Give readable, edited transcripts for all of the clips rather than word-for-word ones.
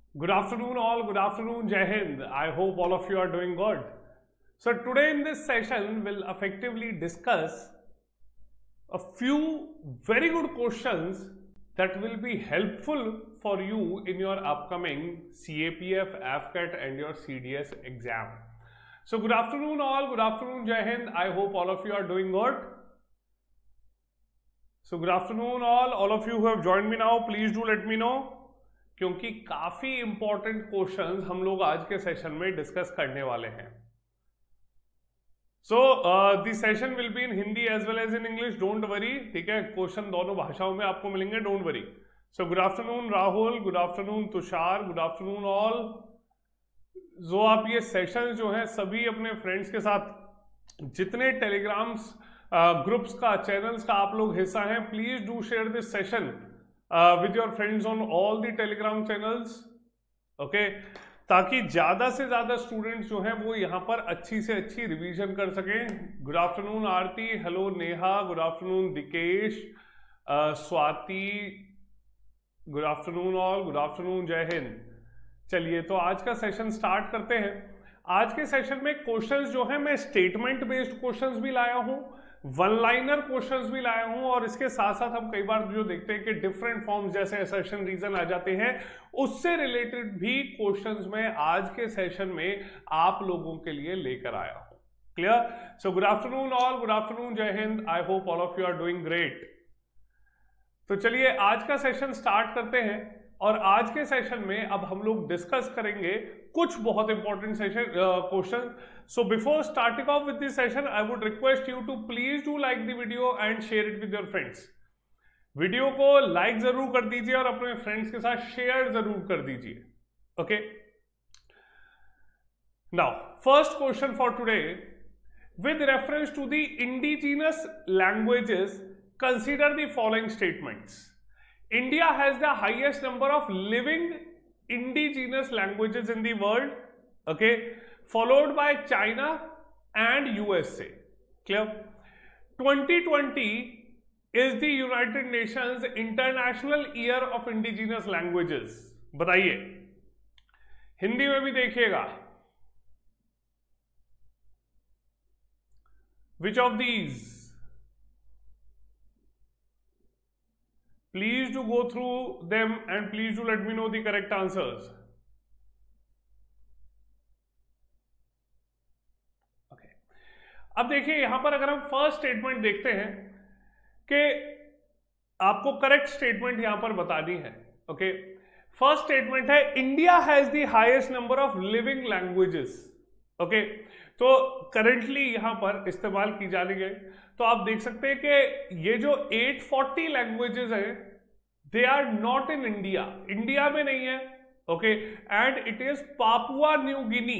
Good afternoon, all. Good afternoon, Jai Hind. I hope all of you are doing good. So, today in this session, we'll effectively discuss a few very good questions that will be helpful for you in your upcoming CAPF, AFCAT, and your CDS exam. So, good afternoon, all. Good afternoon, Jai Hind. I hope all of you are doing good. So, good afternoon, all. All of you who have joined me now, please do let me know. क्योंकि काफी important questions हम लोग आज के session में discuss करने वाले हैं. So the session will be in Hindi as well as in English. Don't worry, ठीक है. क्वेश्चन दोनों भाषाओं में आपको मिलेंगे. Don't worry. So good afternoon Rahul, good afternoon Tushar, good afternoon all. जो आप ये सेशन जो है सभी अपने फ्रेंड्स के साथ, जितने टेलीग्राम्स ग्रुप्स का, चैनल्स का आप लोग हिस्सा हैं, please do share this session with your friends on all the telegram channels, okay, ताकि ज्यादा से ज्यादा स्टूडेंट्स जो हैं वो यहाँ पर अच्छी से अच्छी रिवीजन कर सकें. Good afternoon Aarti, hello Neha, good afternoon Dikesh, Swati, good afternoon all, good afternoon, Jai Hind. चलिए तो आज का सेशन स्टार्ट करते हैं. आज के सेशन में क्वेश्चंस जो है मैं स्टेटमेंट बेस्ड क्वेश्चंस भी लाया हूं, वन लाइनर क्वेश्चंस भी लाया हूं, और इसके साथ साथ हम कई बार जो देखते हैं कि डिफरेंट फॉर्म्स जैसे असर्शन रीजन आ जाते हैं, उससे रिलेटेड भी क्वेश्चंस में आज के सेशन में आप लोगों के लिए लेकर आया हूं. Clear? So good afternoon all, good afternoon, Jai Hind. I hope all of you are doing great. तो चलिए आज का सेशन स्टार्ट करते हैं, और आज के सेशन में अब हम लोग डिस्कस करेंगे कुछ बहुत important session question. So before starting off with this session, I would request you to please do like the video and share it with your friends. Video को लाइक जरूर कर दीजिए और अपने फ्रेंड्स के साथ शेयर जरूर कर दीजिए. Okay, now first question for today. With reference to the indigenous languages, consider the following statements. India has the highest number of living indigenous languages in the world, okay, followed by China and USA. Clear? 2020 is the United Nations International Year of Indigenous Languages. बताइए, हिंदी में भी देखिएगा. Which of these? Please do go through them and please do let me know the correct answers. Okay. अब देखिए यहां पर अगर हम फर्स्ट स्टेटमेंट देखते हैं कि आपको करेक्ट स्टेटमेंट यहां पर बतानी है. ओके, फर्स्ट स्टेटमेंट है India has the highest number of living languages. Okay, तो करेंटली यहां पर इस्तेमाल की जाने गए, तो आप देख सकते हैं कि ये जो 840 लैंग्वेजेस हैं, they are not in India. India में नहीं है. Okay, and it is Papua New Guinea.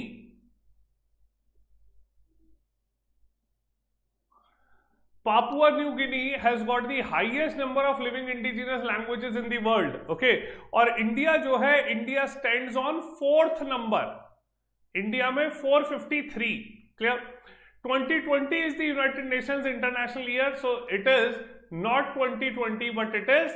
Papua New Guinea has got the highest number of living indigenous languages in the world. Okay, और इंडिया जो है, India stands on 4th number. India में 453. Clear? 2020 is the United Nations International Year, so it is not 2020 but it is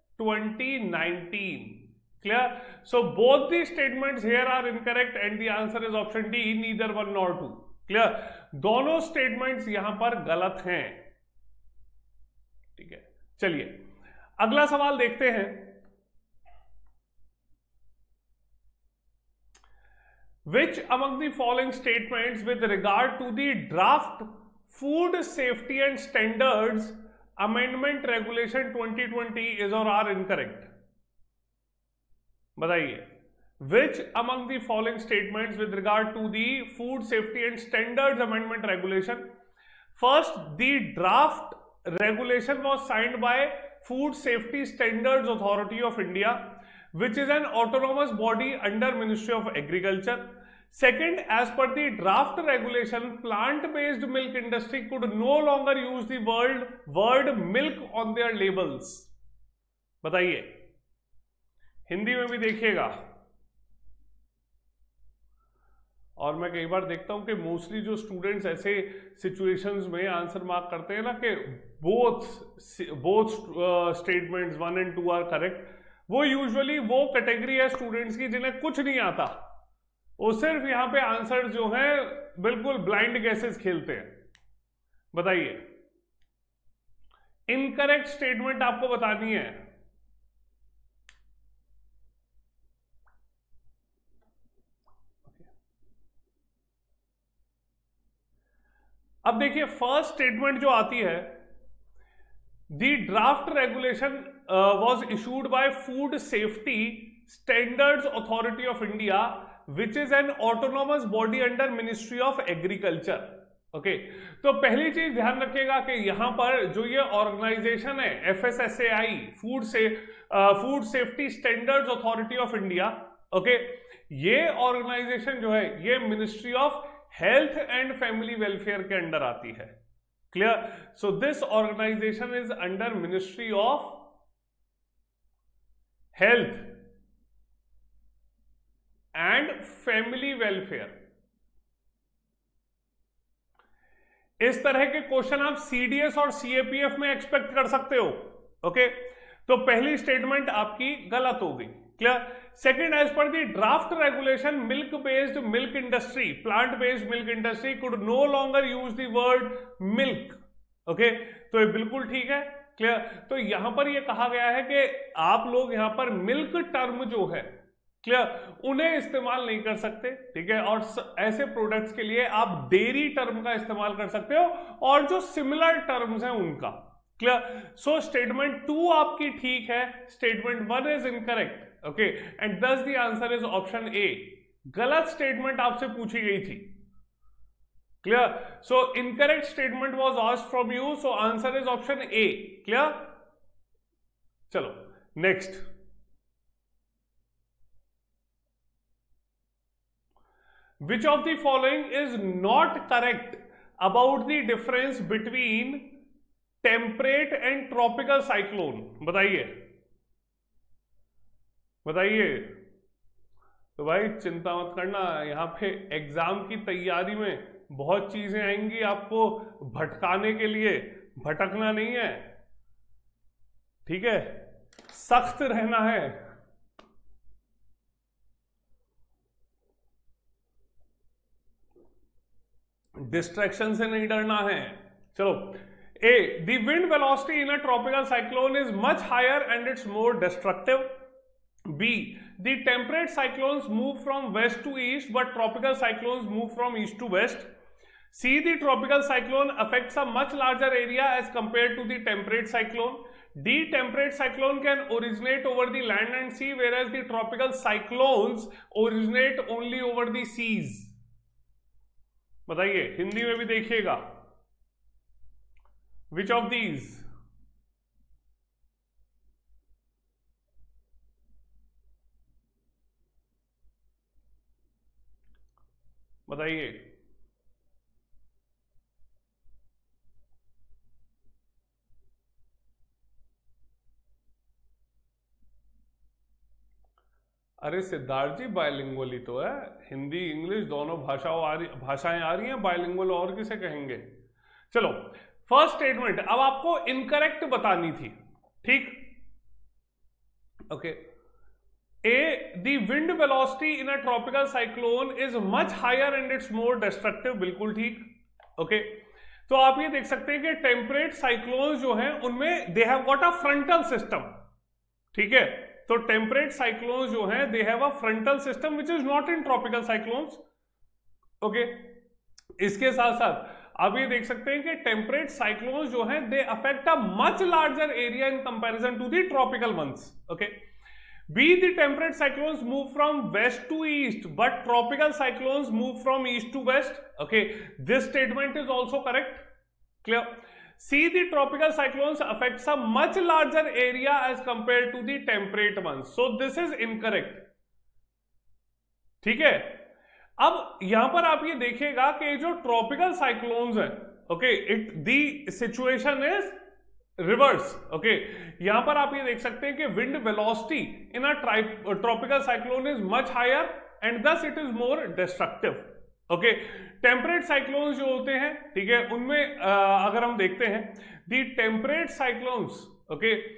2019. Clear? So both the statements here are incorrect and the answer is option D, neither one nor two. Clear? दोनों statements यहां पर गलत हैं. ठीक है, चलिए अगला सवाल देखते हैं. Which among the following statements with regard to the draft Food Safety and Standards Amendment Regulation 2020 is or are incorrect? बताइए. Which among the following statements with regard to the Food Safety and Standards Amendment Regulation? First, the draft regulation was signed by Food Safety Standards Authority of India, which is an autonomous body under Ministry of Agriculture. Second, as per the draft regulation, plant-based milk industry could no longer use the word milk on their labels. बताइए, हिंदी में भी देखिएगा. और मैं कई बार देखता हूं कि मोस्टली जो स्टूडेंट्स ऐसे सिचुएशंस में आंसर मार्क करते हैं ना कि both statements 1 and 2 are correct, वो यूजुअली वो कैटेगरी है स्टूडेंट्स की जिन्हें कुछ नहीं आता, वो सिर्फ यहां पे आंसर जो है बिल्कुल ब्लाइंड गेसेस खेलते हैं। बताइए, इनकरेक्ट स्टेटमेंट आपको बतानी है। अब देखिए फर्स्ट स्टेटमेंट जो आती है, the draft regulation was issued by Food Safety Standards Authority of India, which is an autonomous body under Ministry of Agriculture. Okay, तो पहली चीज ध्यान रखिएगा कि यहां पर जो ये ऑर्गेनाइजेशन है FSSAI, food safety standards authority of India, okay, ये ऑर्गेनाइजेशन जो है ये ministry of health and family welfare के अंडर आती है। Clear? So this organisation is under ministry of health and family welfare. इस तरह के क्वेश्चन आप सीडीएस और सीएपीएफ में एक्सपेक्ट कर सकते हो। ओके, तो पहली स्टेटमेंट आपकी गलत हो गई। Clear? Second, as per the draft regulation milk based milk industry, plant based milk industry could no longer use the word milk. Okay, तो ये बिल्कुल ठीक है। क्लियर? तो यहां पर ये कहा गया है कि आप लोग यहां पर मिल्क टर्म जो है, क्लियर, उन्हें इस्तेमाल नहीं कर सकते। ठीक है, और ऐसे प्रोडक्ट्स के लिए आप डेयरी टर्म का इस्तेमाल कर सकते हो और जो सिमिलर टर्म्स हैं उनका। क्लियर? सो स्टेटमेंट 2 आपकी ठीक है, statement 1 is incorrect. Okay, and thus the answer is option A. गलत स्टेटमेंट आपसे पूछी गई थी। Clear? So incorrect statement was asked from you, so answer is option A. Clear? चलो next, which of the following is not correct about the difference between temperate and tropical cyclone? बताइए बताइए। तो भाई चिंता मत करना, यहां पे एग्जाम की तैयारी में बहुत चीजें आएंगी आपको भटकाने के लिए, भटकना नहीं है। ठीक है, सख्त रहना है। डिस्ट्रैक्शन से नहीं डरना है। चलो, A, the wind velocity in a tropical cyclone is much higher and it's more destructive. B, the temperate cyclones move from west to east but tropical cyclones move from east to west. C, the tropical cyclone affects a much larger area as compared to the temperate cyclone. D, temperate cyclone can originate over the land and sea, whereas the tropical cyclones originate only over the seas. बताइए, हिंदी में भी देखिएगा, विच of these? बताइए। अरे सिद्धार्थ जी, bilingual ही तो है, Hindi English दोनों भाषाएं आ रही हैं, बायलिंगुअल और किसे कहेंगे। चलो, फर्स्ट स्टेटमेंट अब आपको इनकरेक्ट बतानी थी। ठीक, okay. A, the wind velocity in a tropical cyclone is much higher and it's more destructive, बिल्कुल ठीक। ओके, तो आप ये देख सकते हैं कि टेम्परेट साइक्लोन जो हैं उनमें they have got a frontal system. ठीक है, तो टेम्परेट साइक्लोन्स जो हैं they have a frontal system which is not in tropical cyclones. Okay, इसके साथ साथ आप ये देख सकते हैं कि टेम्परेट साइक्लोन्स जो हैं they affect a much larger area in comparison to the tropical ones. Okay, B, the temperate cyclones move from west to east but tropical cyclones move from east to west. Okay, this statement is also correct. Clear? See, the tropical cyclones affects a much larger area as compared to the temperate ones. So this is incorrect. ठीक है, अब यहां पर आप ये देखिएगा कि जो ट्रॉपिकल साइक्लोन्स हैं, okay, the situation is reverse. Okay, यहां पर आप ये देख सकते हैं कि wind velocity in a tropical cyclone is much higher and thus it is more destructive. Okay, temperate cyclones जो होते हैं, ठीक है, उनमें अगर हम देखते हैं the temperate cyclones, okay,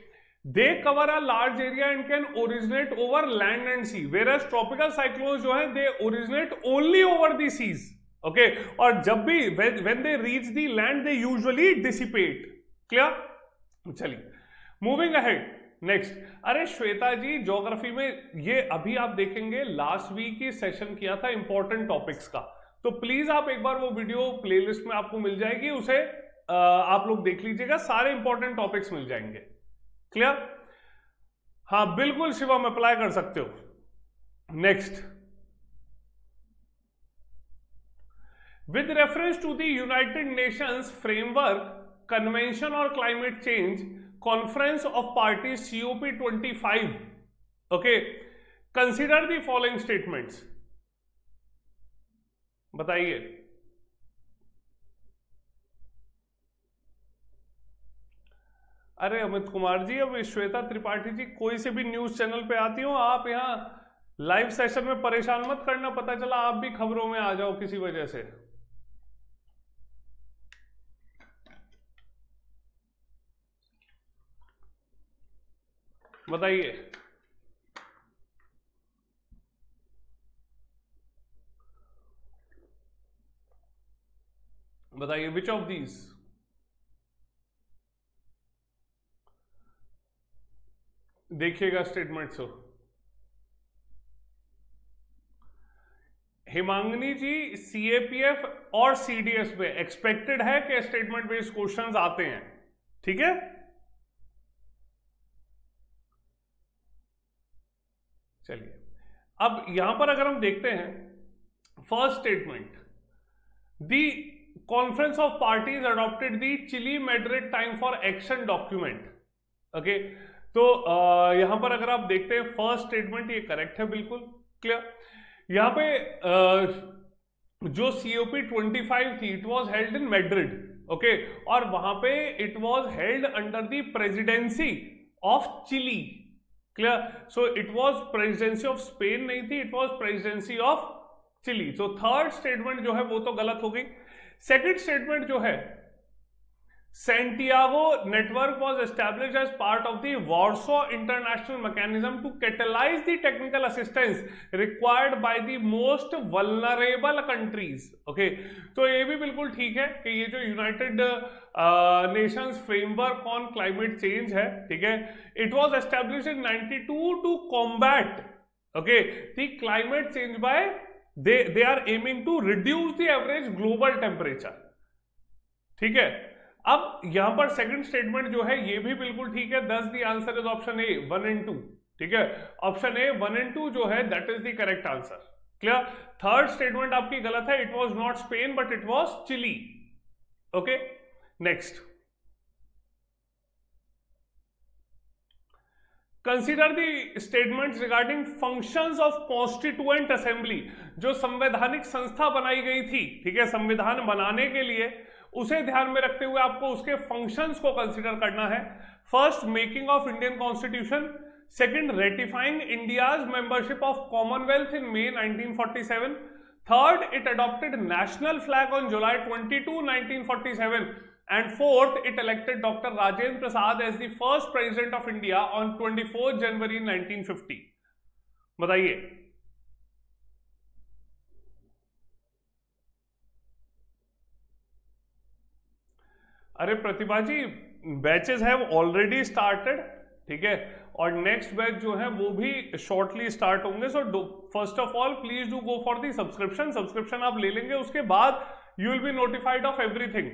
they cover a large area and can originate over land and sea, where tropical cyclone जो है they originate only over the seas, okay, और जब भी when they reach the land they usually dissipate. Clear? चलिए moving ahead next. अरे श्वेता जी geography में ये अभी आप देखेंगे लास्ट वीक ही सेशन किया था इंपॉर्टेंट टॉपिक्स का, तो प्लीज आप एक बार वो वीडियो प्लेलिस्ट में आपको मिल जाएगी, उसे आप लोग देख लीजिएगा, सारे इंपॉर्टेंट टॉपिक्स मिल जाएंगे। क्लियर? हाँ बिल्कुल शिवम अप्लाई कर सकते हो। Next, with reference to the United Nations Framework Convention on Climate Change Conference of Parties COP25, okay, consider the following statements। बताइए। अरे अमित कुमार जी, अब श्वेता त्रिपाठी जी कोई से भी न्यूज चैनल पे आती हो, आप यहाँ लाइव सेशन में परेशान मत करना, पता चला आप भी खबरों में आ जाओ किसी वजह से। बताइए। बताइए विच ऑफ दीज? देखिएगा स्टेटमेंट्स हो। हिमांगनी जी सीएपीएफ और सीडीएस पे एक्सपेक्टेड है कि स्टेटमेंट बेस्ड क्वेश्चंस आते हैं, ठीक है। चलिए अब यहां पर अगर हम देखते हैं first statement, the conference of parties adopted the Chile Madrid time for action document, okay, तो यहां पर अगर आप देखते हैं फर्स्ट स्टेटमेंट ये करेक्ट है बिल्कुल। क्लियर? यहां पे जो COP25 थी it was held in Madrid, okay, और वहां पे it was held under the presidency of Chile. Clear? So it was presidency of Spain नहीं थी, it was presidency of Chile. So third statement जो है वो तो गलत हो गई। सेकंड स्टेटमेंट जो है, Santiago network was established as part of the Warsaw International Mechanism to catalyze the technical assistance required by the most vulnerable countries, okay, तो ये भी बिल्कुल ठीक है कि ये जो United Nations framework on climate change है, ठीक है, it was established in 92 to combat, okay, the climate change by they are aiming to reduce the average global temperature, ठीक है। अब यहां पर सेकंड स्टेटमेंट जो है ये भी बिल्कुल ठीक है, thus the answer is option A 1 and 2, ठीक है, ऑप्शन ए 1 and 2 जो है that is the correct answer. Clear? Third statement आपकी गलत है, it was not Spain but it was Chile, okay. Next, consider the statements regarding functions of constituent assembly, जो संवैधानिक संस्था बनाई गई थी, ठीक है, संविधान बनाने के लिए, उसे ध्यान में रखते हुए आपको उसके फंक्शंस को कंसीडर करना है। First, making of Indian constitution. Second, ratifying India's membership of Commonwealth in May 1947। Third, it adopted national flag on July 22, 1947। And fourth, it elected doctor Rajendra Prasad as the first president of India on 24 January 1950। बताइए। अरे Pratibha ji, batches have already started, ठीक है, और next batch जो है वो भी shortly start होंगे। So first of all please do go for the subscription. Subscription आप ले लेंगे, उसके बाद you will be notified of everything.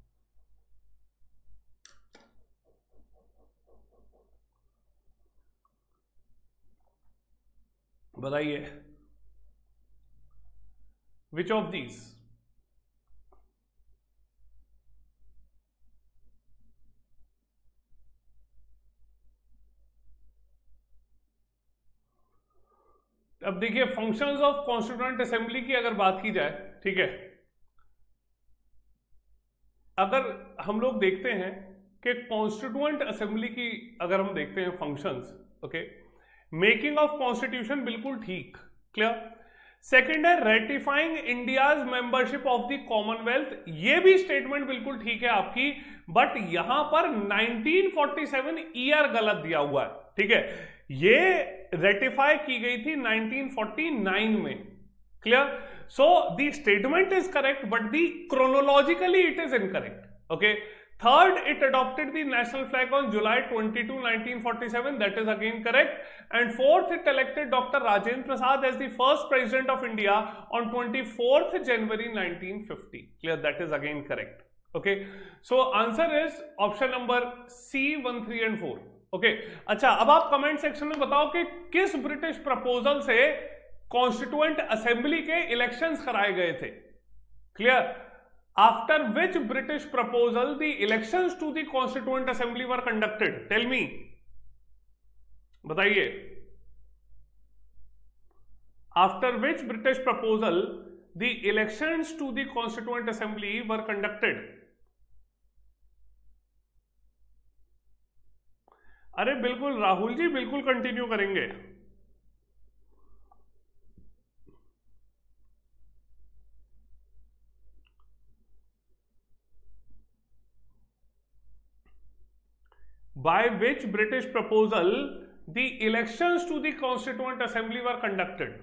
बताइए विच ऑफ दीज? अब देखिए फंक्शंस ऑफ कॉन्स्टिट्यूएंट असेंबली की अगर बात की जाए, ठीक है, अगर हम लोग देखते हैं कि कॉन्स्टिट्यूएंट असेंबली की अगर हम देखते हैं functions, okay, making of constitution बिल्कुल ठीक। क्लियर? सेकंड है ratifying India's membership of the Commonwealth, ये भी स्टेटमेंट बिल्कुल ठीक है आपकी, बट यहां पर 1947 ईयर गलत दिया हुआ है, ठीक है। ये रेटिफाई की गई थी 1949 में, clear. So the statement is correct but the chronologically it is incorrect, okay. Third, it adopted the national flag on July 22, 1947. That is again correct. And fourth, it elected Dr. Rajendra Prasad as the first president of India on 24th January 1950. Clear? That is again correct. Okay. So answer is option number C, 1, 3 and 4. Okay. अच्छा, अब आप comment section में बताओ कि किस British proposal से constituent assembly के elections कराए गए थे। Clear? After which British proposal the elections to the Constituent Assembly were conducted? Tell me. बताइए। After which British proposal the elections to the Constituent Assembly were conducted? अरे बिल्कुल राहुल जी, बिल्कुल continue करेंगे। By which British proposal the elections to the Constituent Assembly were conducted?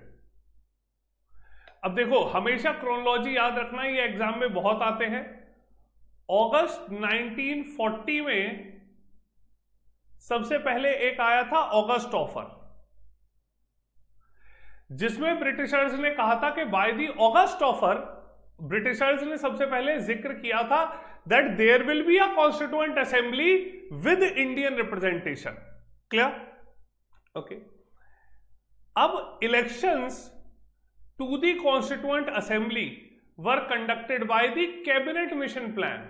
अब देखो, हमेशा chronology याद रखना, ये एग्जाम में बहुत आते हैं। अगस्त 1940 में सबसे पहले एक आया था ऑगस्ट ऑफर, जिसमें ब्रिटिशर्स ने कहा था कि by the August offer, Britishers ने सबसे पहले जिक्र किया था that there will be a constituent assembly with Indian representation. Clear? Okay. अब elections to the constituent assembly were conducted by the cabinet mission plan.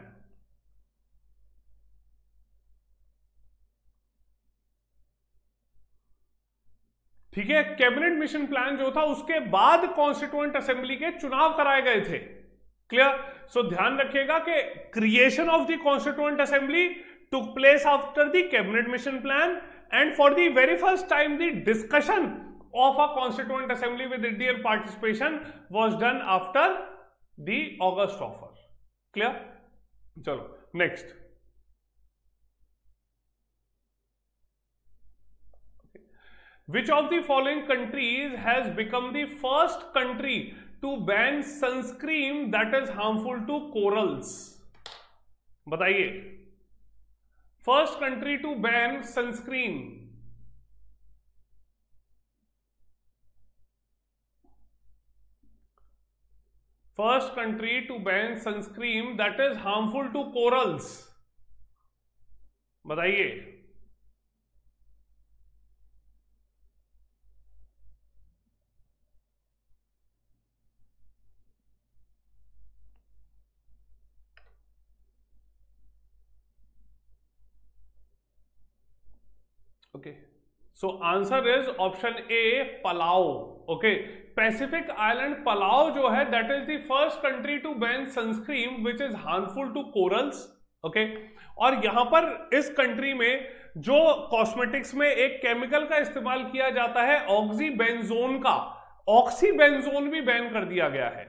ठीक है, कैबिनेट मिशन प्लान जो था उसके बाद कॉन्स्टिट्यूएंट असेंबली के चुनाव कराए गए थे। क्लियर? सो ध्यान रखिएगा कि creation of the constituent assembly took place after the cabinet mission plan and for the very first time the discussion of a constituent assembly with Indian participation was done after the August offer. Clear? चलो next. Which of the following countries has become the first country to ban sunscreen that is harmful to corals? बताइए, first country to ban sunscreen. First country to ban sunscreen that is harmful to corals, बताइए। Okay, so answer is option A, Palau. Okay, Pacific island Palau जो है that is the first country to ban sunscreen which is harmful to corals. Okay, और यहां पर इस country में जो cosmetics में एक केमिकल का इस्तेमाल किया जाता है ऑक्सीबेंजोन का, ऑक्सीबेंजोन भी बैन कर दिया गया है।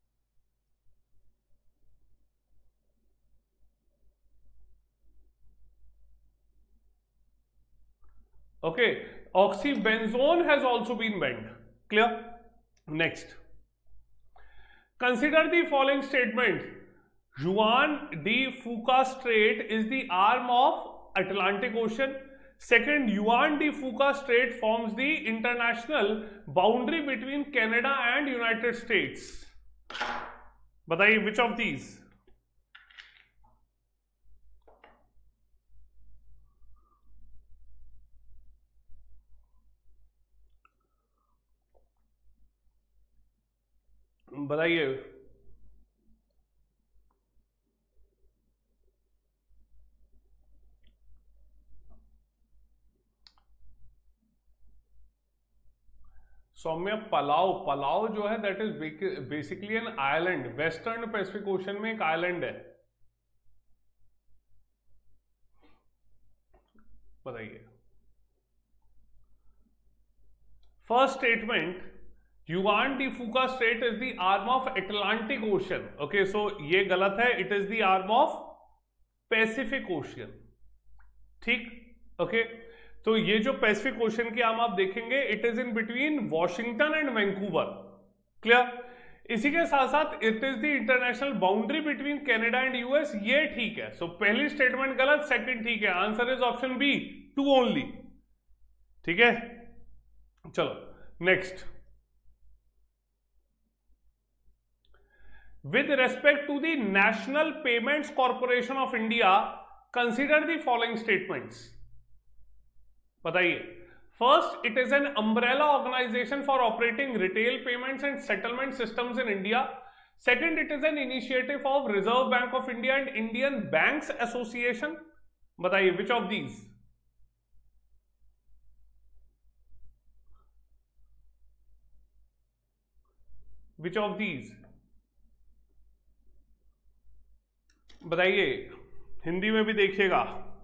Okay, oxybenzone has also been banned. Clear? Next. Consider the following statement. Juan de Fuca Strait is the arm of Atlantic Ocean. Second, Juan de Fuca Strait forms the international boundary between Canada and United States. बताइए, which of these? बताइए। सौम्य, पलाव, Palau जो है that is basically an island, western Pacific Ocean में एक island है। बताइए। First statement, Juan de Fuca Strait is the arm of Atlantic Ocean. Okay, so ये गलत है, it is the arm of Pacific Ocean. ठीक, ओके. तो ये जो पैसिफिक ओशन की आर्म आप देखेंगे, it is in between Washington and Vancouver. Clear. इसी के साथ साथ it is the international boundary between Canada and US. ये ठीक है. सो पहली स्टेटमेंट गलत, सेकंड ठीक है. Answer is option B, 2 only. ठीक है, चलो next. With respect to the National Payments Corporation of India, consider the following statements. बताइए. First, it is an umbrella organisation for operating retail payments and settlement systems in India. Second, it is an initiative of Reserve Bank of India and Indian Banks Association. बताइए which of these. Which of these बताइए. हिंदी में भी देखिएगा.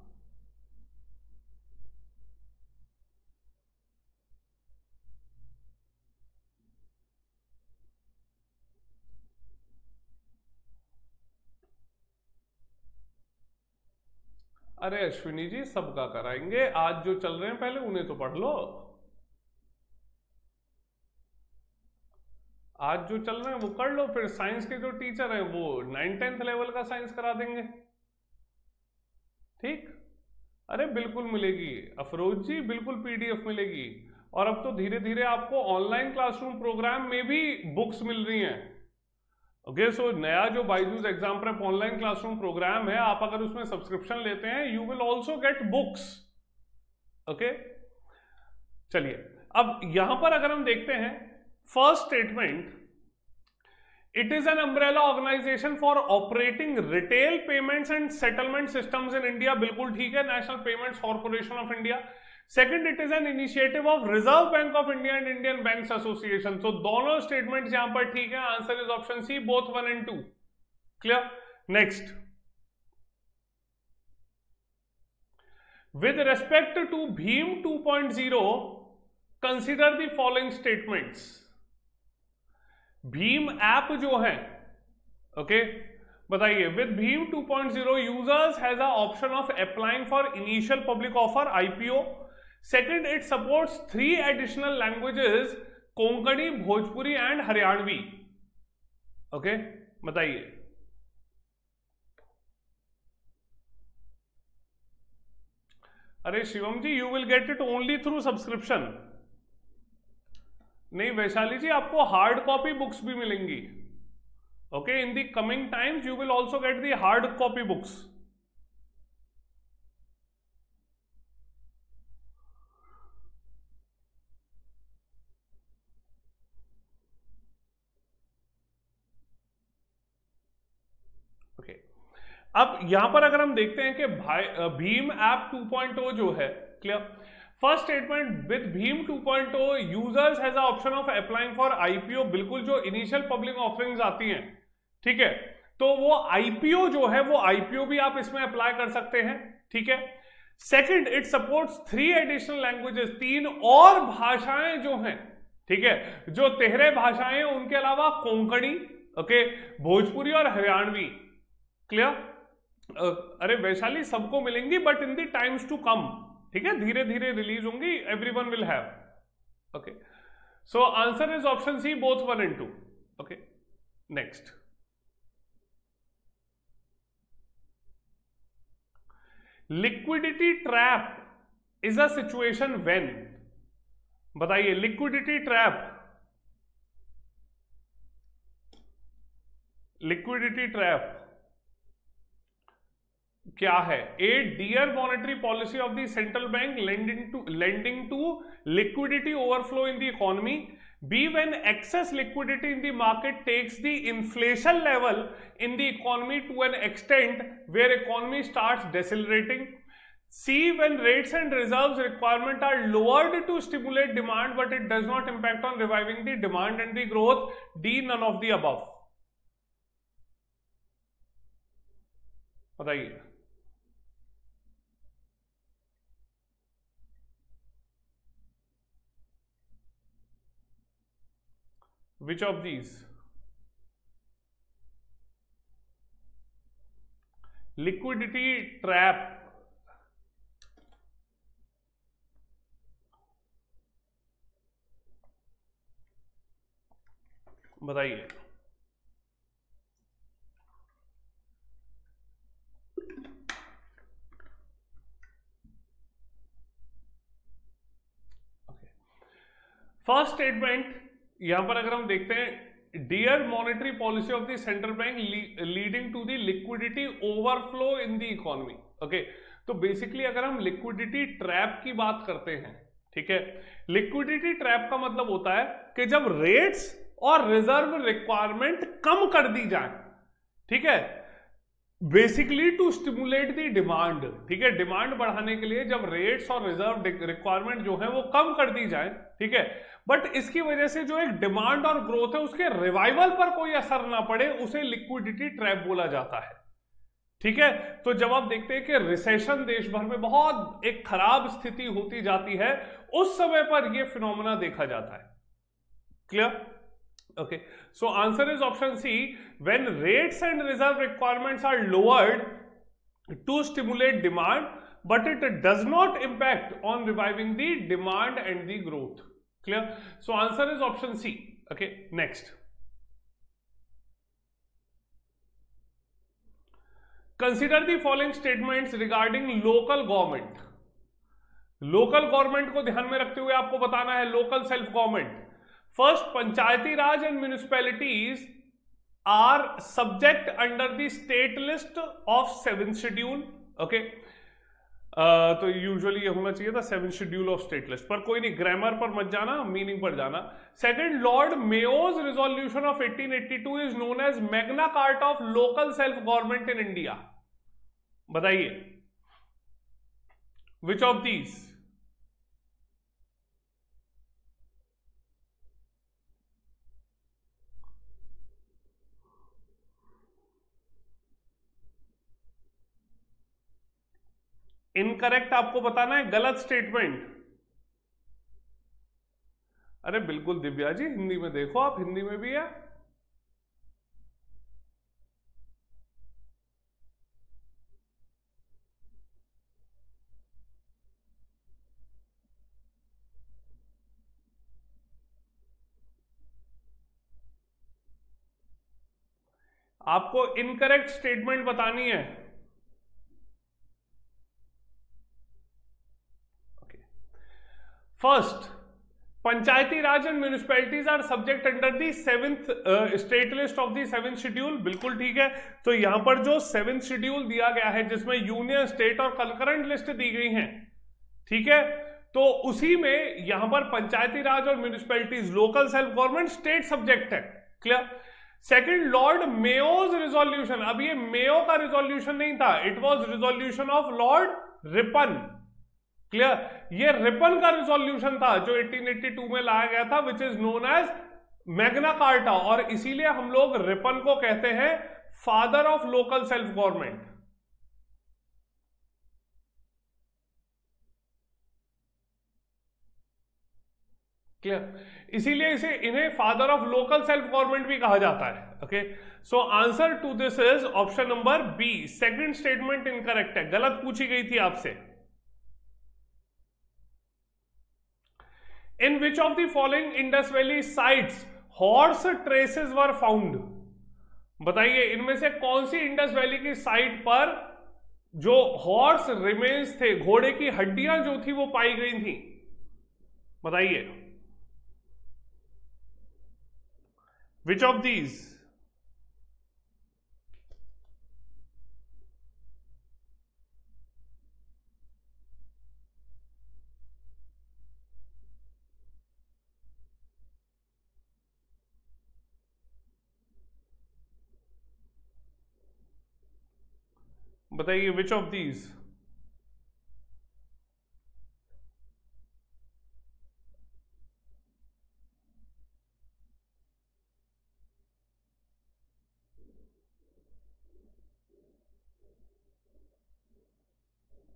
अरे अश्विनी जी, सबका कराएंगे. आज जो चल रहे हैं पहले उन्हें तो पढ़ लो. आज जो चल रहे हैं वो कर लो, फिर साइंस के जो टीचर हैं वो 9th-10th लेवल का साइंस करा देंगे. ठीक. अरे बिल्कुल मिलेगी अफरोज जी, बिल्कुल पीडीएफ मिलेगी. और अब तो धीरे धीरे आपको ऑनलाइन क्लासरूम प्रोग्राम में भी बुक्स मिल रही हैं. ओके, सो नया जो Byju's exam prep online classroom programme है, आप अगर उसमें सब्सक्रिप्शन लेते हैं, you will also get books. Okay, चलिए अब यहां पर अगर हम देखते हैं first statement, it is an umbrella organisation for operating retail payments and settlement systems in India. बिल्कुल ठीक है, National Payments Corporation of India. Second, it is an initiative of Reserve Bank of India and Indian Banks Association. तो दोनों statements यहां पर ठीक है. Answer is option C, both 1 and 2. Clear. Next. With respect to भीम 2.0, consider the following statements. भीम app जो है, ओके, बताइए. विद भीम 2.0, users has a option of applying for initial public offer IPO. Second, it supports 3 additional languages, Konkani, Bhojpuri and Haryanvi. Okay, बताइए. अरे Shivam ji, you will get it only through subscription. नहीं वैशाली जी, आपको hard copy books भी मिलेंगी. Okay, in the coming times you will also get the hard copy books. Okay, अब यहां पर अगर हम देखते हैं कि भीम ऐप 2.0 जो है, क्लियर. फर्स्ट स्टेटमेंट, विद भीम 2.0 users has a option of applying for IPO. बिल्कुल, जो इनिशियल पब्लिक ऑफरिंग्स आती हैं, ठीक है, तो वो आईपीओ जो है, वो आईपीओ भी आप इसमें अप्लाई कर सकते हैं. ठीक है. Second, it supports 3 additional languages, 3 और भाषाएं जो हैं, ठीक है, जो 13 भाषाएं हैं उनके अलावा कोंकणी, ओके, भोजपुरी और हरियाणवी. क्लियर. अरे वैशाली, सबको मिलेंगी but in the times to come. ठीक है, धीरे धीरे रिलीज होंगी. Everyone will have. Okay, so answer is option C, both 1 and 2. Okay, next. Liquidity trap is a situation when. बताइए. लिक्विडिटी ट्रैप, लिक्विडिटी ट्रैप क्या है? A, dear monetary policy of the central bank lending to liquidity overflow in the economy. B, when excess liquidity in the market takes the inflation level in the economy to an extent where economy starts decelerating. C, when rates and reserves requirement are lowered to stimulate demand but it does not impact on reviving the demand and the growth. D, none of the above. बताइए. Which of these? Liquidity trap, बताइए। First statement यहां पर अगर हम देखते हैं, dear monetary policy of the central bank leading to the liquidity overflow in the economy. Okay, तो basically अगर हम लिक्विडिटी ट्रैप की बात करते हैं, ठीक है, लिक्विडिटी ट्रैप का मतलब होता है कि जब रेट्स और रिजर्व रिक्वायरमेंट कम कर दी जाए, ठीक है, basically to stimulate the demand, ठीक है, डिमांड बढ़ाने के लिए जब रेट्स और रिजर्व रिक्वायरमेंट जो है वो कम कर दी जाए, ठीक है, बट इसकी वजह से जो एक डिमांड और ग्रोथ है उसके रिवाइवल पर कोई असर ना पड़े, उसे लिक्विडिटी ट्रैप बोला जाता है। ठीक है, तो जब आप देखते हैं कि रिसेशन देश भर में बहुत एक खराब स्थिति होती जाती है, उस समय पर यह फिनोमेना देखा जाता है। Clear? Okay, so answer is option C. When rates and reserve requirements are lowered to stimulate demand, but it does not impact on reviving the demand and the growth. Clear? So answer is option C. Okay, next. Consider the following statements regarding local government. Local government को ध्यान में रखते हुए आपको बताना है local self government. First, Panchayati Raj and municipalities are subject under the state list of 7th schedule. Okay, तो usually ये होना चाहिए था 7th schedule of state list, पर कोई नहीं, ग्रामर पर मत जाना, मीनिंग पर जाना। Second, Lord Mayo's resolution of 1882 is known as Magna Carta of local self government in India. बताइए, विच ऑफ दीज? इनकरेक्ट आपको बताना है, गलत स्टेटमेंट। अरे बिल्कुल दिव्या जी, हिंदी में देखो, आप हिंदी में भी है। आपको इनकरेक्ट स्टेटमेंट बतानी है। First, Panchayati Raj and municipalities are subject under the 7th state list of the 7th schedule. बिल्कुल ठीक है, तो यहां पर जो 7th शेड्यूल दिया गया है जिसमें यूनियन, स्टेट और कंकरेंट लिस्ट दी गई हैं, ठीक है, तो उसी में यहां पर पंचायती राज और municipalities, local self government state subject है। Clear? Second, Lord Mayo's resolution, अब ये मेयो का रिजोल्यूशन नहीं था, it was resolution of Lord Ripon. Clear? ये रिपन का रिजोल्यूशन था जो 1882 में लाया गया था, which is known as Magna Carta, और इसीलिए हम लोग रिपन को कहते हैं father of local self government. Clear? इसीलिए इसे इन्हें father of local self government भी कहा जाता है। Okay, so answer to this is option number B. Second statement incorrect है, गलत पूछी गई थी आपसे। In which of the following Indus Valley sites horse traces were found? बताइए, इनमें से कौन सी इंडस वैली की साइट पर जो हॉर्स रिमेन्स थे, घोड़े की हड्डियां जो थी वो पाई गई थी? बताइए, विच ऑफ दीज? बताइए, विच ऑफ दीज?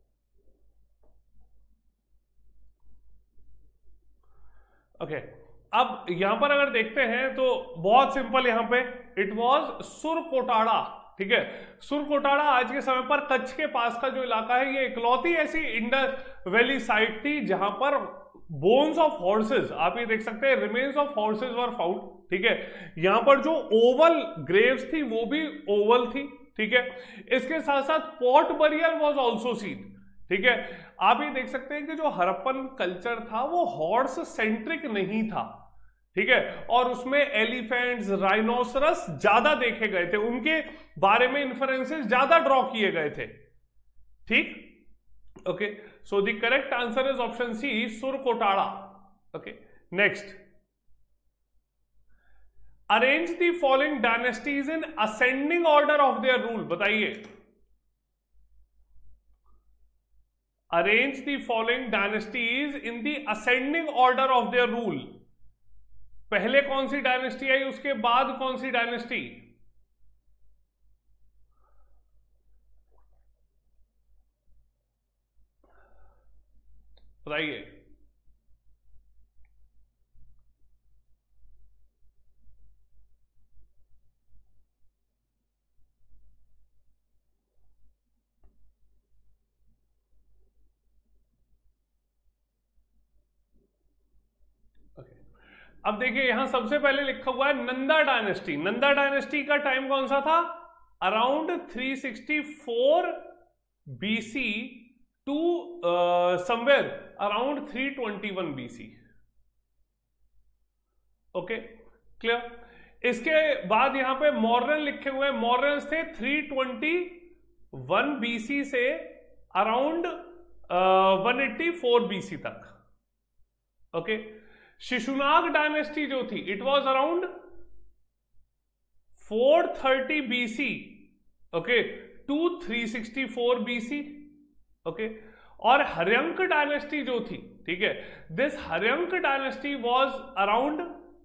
ओके, अब यहां पर अगर देखते हैं तो बहुत सिंपल, यहां पे इट वॉज सुरकोटाड़ा, ठीक है। सुरकोटाड़ा आज के समय पर कच्छ के पास का जो इलाका है, ये इकलौती ऐसी इंडस वैली साइट थी जहां पर बोन्स ऑफ हॉर्सेस, आप ये देख सकते हैं, remains of horses were found, ठीक है। यहां पर जो ओवल ग्रेव्स थी वो भी ओवल थी, ठीक है। इसके साथ साथ pot burial was also seen, ठीक है। आप ये देख सकते हैं कि जो हड़प्पन कल्चर था वो हॉर्स सेंट्रिक नहीं था, ठीक है, और उसमें एलिफेंट्स, राइनोसरस ज्यादा देखे गए थे, उनके बारे में इन्फरेंसेस ज्यादा ड्रॉ किए गए थे, ठीक। Okay, so the correct answer is option C, Surkotada. Okay, next, arrange the following dynasties in ascending order of their rule, बताइए। Arrange the following dynasties in the ascending order of their rule, पहले कौन सी dynasty आई, उसके बाद कौन सी dynasty, बताइए। अब देखिए यहां सबसे पहले लिखा हुआ है नंदा डायनेस्टी। नंदा डायनेस्टी का टाइम कौन सा था, around 364 BC to somewhere around 321 BC. Okay, clear. इसके बाद यहां पे मॉर्रन लिखे हुए हैं, मॉर्रन्स थे 321 बीसी से अराउंड 184 बीसी तक। ओके, शिशुनाग डायनेस्टी जो थी it was around 430 BC, okay, to 364 BC. Okay, और हर्यंक डायनेस्टी जो थी, ठीक है, this Haryanka dynasty was around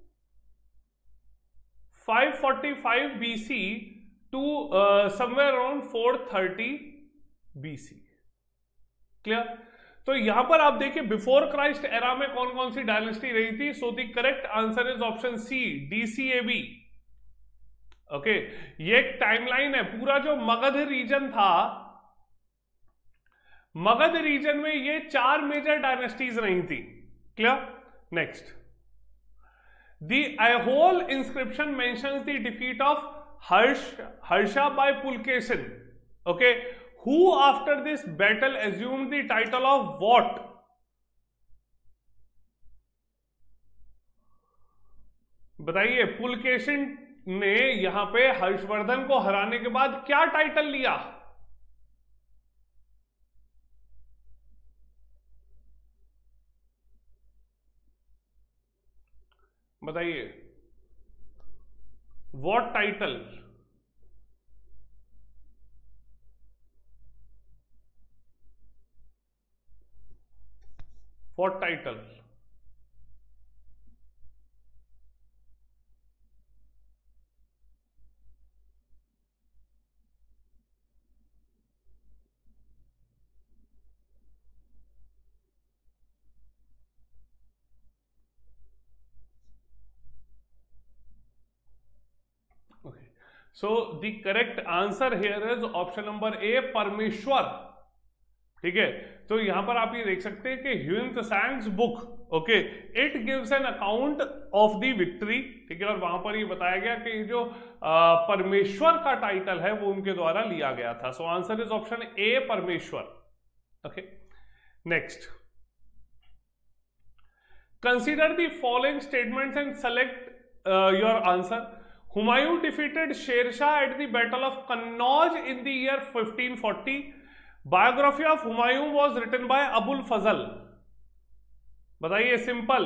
545 BC to somewhere around 430 BC. Clear. तो यहां पर आप देखिए बिफोर क्राइस्ट एरा में कौन कौन सी डायनेस्टी रही थी, so the correct answer is option C, DCAB. Okay, ये एक टाइमलाइन है, पूरा जो मगध रीजन था, मगध रीजन में ये 4 मेजर डायनेस्टीज रही थी। Clear. Next, the Aihole inscription mentions the defeat of Harsha by Pulakeshin. Okay, who after this battle assumed the title of what? बताइए, पुलकेशिन ने यहां पे हर्षवर्धन को हराने के बाद क्या टाइटल लिया, बताइए, what title, what title. Okay, so the correct answer here is option number A, परमेश्वर। ठीक है, तो यहां पर आप ये देख सकते हैं कि Hiuen Tsang's book, okay, it gives an account of the victory, ठीक है, और वहां पर ये बताया गया कि जो परमेश्वर का टाइटल है वो उनके द्वारा लिया गया था। So answer is option A, Parameshwara. Okay, next, consider the following statements and select your answer. Humayun defeated Sher Shah at the battle of Kannauj in the year 1540। Biography of Humayun was written by Abul Fazl. बताइए, सिंपल,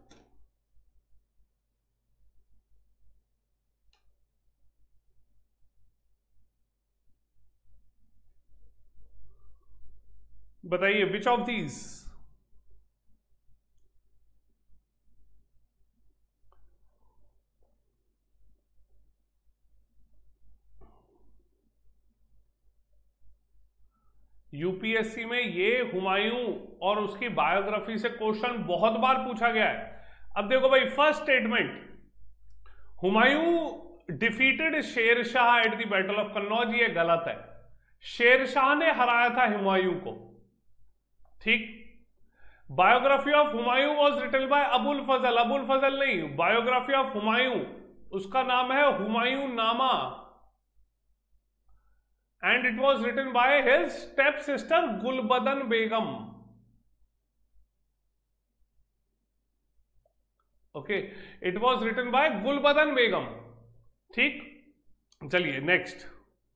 बताइए विच ऑफ दीज। यूपीएससी में ये हुमायूं और उसकी biography से question बहुत बार पूछा गया है। अब देखो भाई, first statement, Humayun defeated Sher Shah at the battle of Kannauj, ये गलत है। शेरशाह ने हराया था हुमायूं को, ठीक। Biography of Humayun was written by Abul Fazl, Abul Fazl नहीं, बायोग्राफी ऑफ हुमायूं उसका नाम है Humayun Nama, and it was written by his step sister Gulbadan Begum. Okay, it was written by Gulbadan Begum, ठीक। चलिए नेक्स्ट,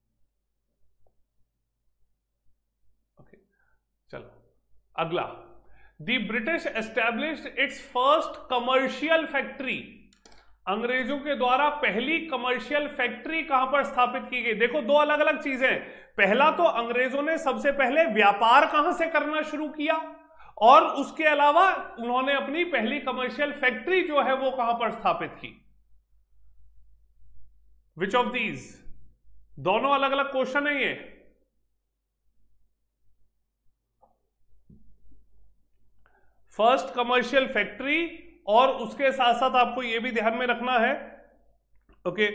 ओके चलो अगला, the British established its first commercial factory, अंग्रेजों के द्वारा पहली कमर्शियल फैक्ट्री कहां पर स्थापित की गई। देखो दो अलग अलग चीजें, पहला तो अंग्रेजों ने सबसे पहले व्यापार कहां से करना शुरू किया, और उसके अलावा उन्होंने अपनी पहली कमर्शियल फैक्ट्री जो है वो कहां पर स्थापित की। विच ऑफ दीज, दोनों अलग अलग क्वेश्चन है ये। फर्स्ट कमर्शियल फैक्ट्री, और उसके साथ साथ आपको यह भी ध्यान में रखना है, ओके,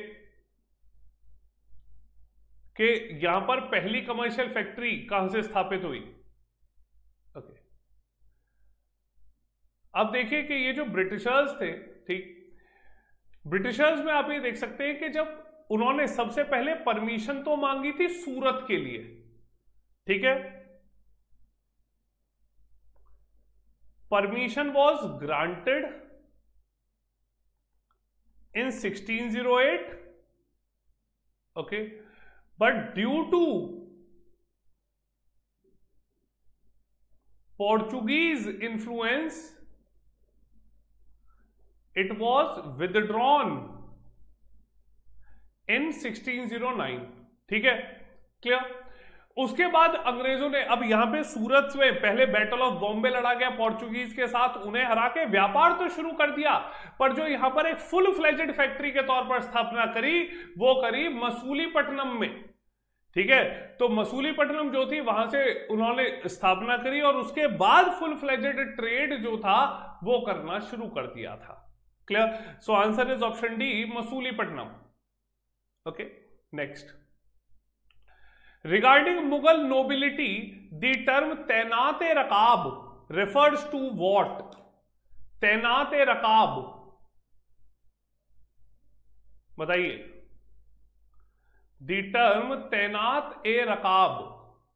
कि यहां पर पहली कमर्शियल फैक्ट्री कहां से स्थापित हुई। ओके, अब देखिए कि ये जो ब्रिटिशर्स थे, ठीक, ब्रिटिशर्स में आप ये देख सकते हैं कि जब उन्होंने सबसे पहले परमिशन तो मांगी थी सूरत के लिए, ठीक है, permission was granted in 1608, okay, but due to Portuguese influence it was withdrawn in 1609, ठीक है, क्लियर। उसके बाद अंग्रेजों ने, अब यहां पे सूरत में पहले बैटल ऑफ बॉम्बे लड़ा गया पोर्चुगीज के साथ, उन्हें हरा के व्यापार तो शुरू कर दिया, पर जो यहां पर एक फुल फ्लेजेड फैक्ट्री के तौर पर स्थापना करी वो करी मसूलीपट्टनम में, ठीक है। तो मसूलीपट्टनम जो थी वहां से उन्होंने स्थापना करी, और उसके बाद फुल फ्लेजेड ट्रेड जो था वो करना शुरू कर दिया था, clear. So answer is option D, Masulipatnam. Okay, next, regarding Mughal nobility, the term Tainat-e-Rakab refers to what? Tainat-e-Rakab बताइए, the term तैनात-ए-रकाब,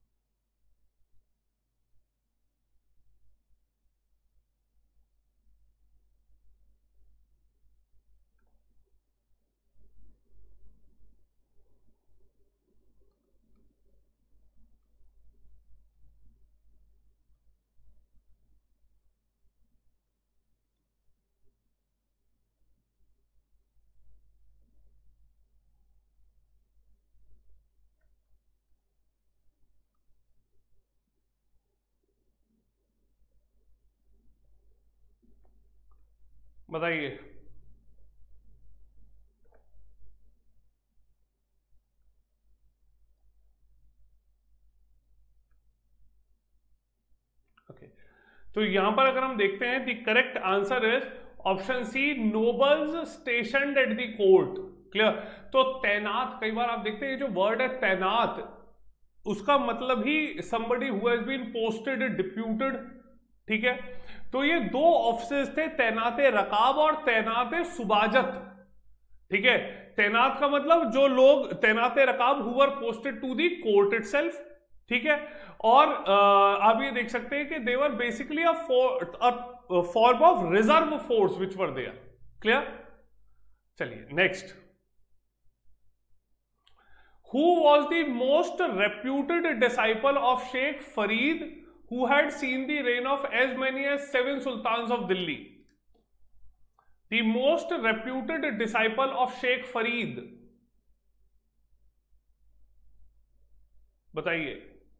बताइए। ओके, तो यहां पर अगर हम देखते हैं, the correct answer is option C, nobles stationed at the court, clear. तो तैनात, कई बार आप देखते हैं जो वर्ड है तैनात, उसका मतलब ही somebody who has been posted, deputed, ठीक है। तो ये दो ऑफिसेस थे, तैनाते रकाब और तैनाते सुबाजत, ठीक है। तैनात का मतलब जो लोग, Tainat-e Rakab who were posted to the court itself, ठीक है। और आप ये देख सकते हैं कि they were basically a form of reserve force which were there, clear. चलिए next, who was the most reputed disciple of Sheikh Farid, who had seen the reign of as many as 7 sultans of Delhi? The most reputed disciple of Sheikh Farid, बताइए।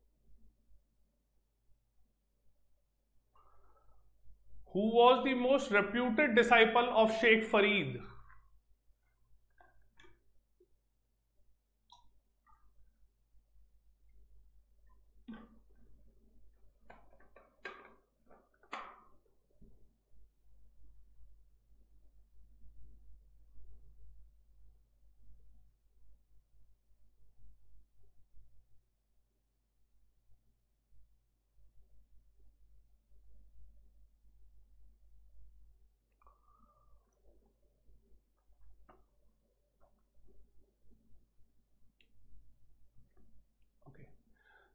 Who was the most reputed disciple of Sheikh Farid?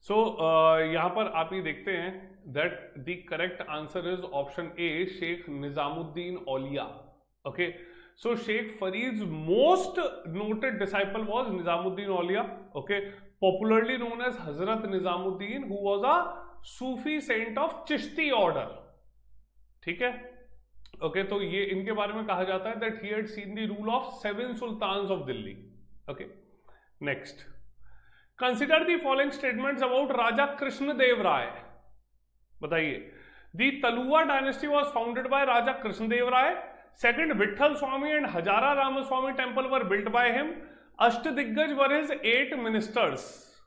सो यहां पर आप ये देखते हैं that the correct answer is option A, Sheikh Nizamuddin Auliya. Okay, so Sheikh Farid's most noted disciple was Nizamuddin Aulia. Okay, popularly known as Hazrat Nizamuddin, who was a Sufi saint of Chishti order. ठीक है. Okay, तो ये इनके बारे में कहा जाता है that he had seen the rule of 7 sultans of Delhi. Okay, next, consider the following statements about Raja Krishnadeva Raya. बताइए. The Tuluva dynasty was founded by Raja Krishnadeva Raya. Second, Vitthala Swami and Hazara Ramaswami temple were built by him. Ashtadiggaja were his 8 ministers.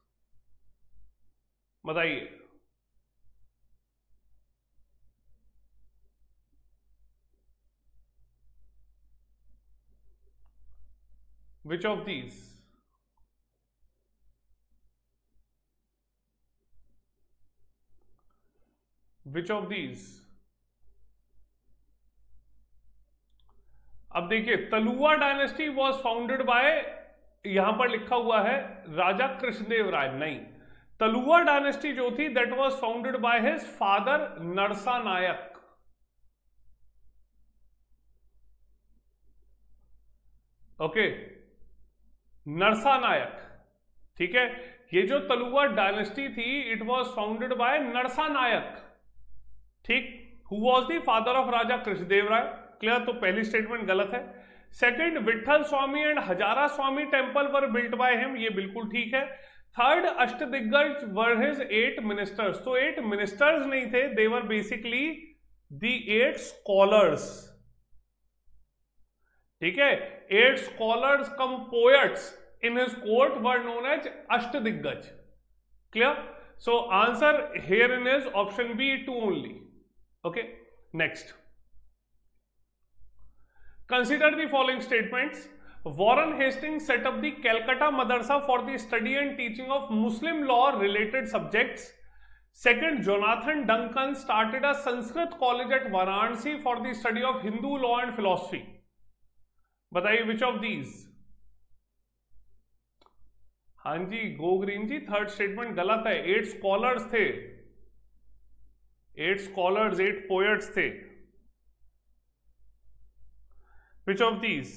बताइए. Which of these? Which of these? अब देखिए, Tuluva dynasty was founded by, यहां पर लिखा हुआ है राजा कृष्णदेव राय. नहीं, तलुवा डायनेस्टी जो थी that was founded by his father Narasa Nayaka. Okay, Narasa Nayaka. ठीक है, ये जो तलुवा डायनेस्टी थी it was founded by Narasa Nayaka. ठीक, who was the father of Raja Krishnadeva Raya. Clear. तो पहली स्टेटमेंट गलत है. Second, Vitthala Swami and Hazara Swami temple were built by him, ये बिल्कुल ठीक है. Third, Ashtadiggaja were his 8 ministers. तो 8 मिनिस्टर्स नहीं थे, दे वर बेसिकली द 8 स्कॉलर्स. ठीक है, 8 scholars cum poets in his court were known as Ashtadiggaja. Clear. So answer here in is option B, 2 only. Okay, next, consider the following statements. Warren Hastings set up the Calcutta Madrasa for the study and teaching of Muslim law related subjects. Second, Jonathan Duncan started a Sanskrit college at Varanasi for the study of Hindu law and philosophy. बताइए which of these? हाँ जी, go green ji, third statement गलत है. 8 scholars थे, 8 scholars, 8 poets थे. Which of these?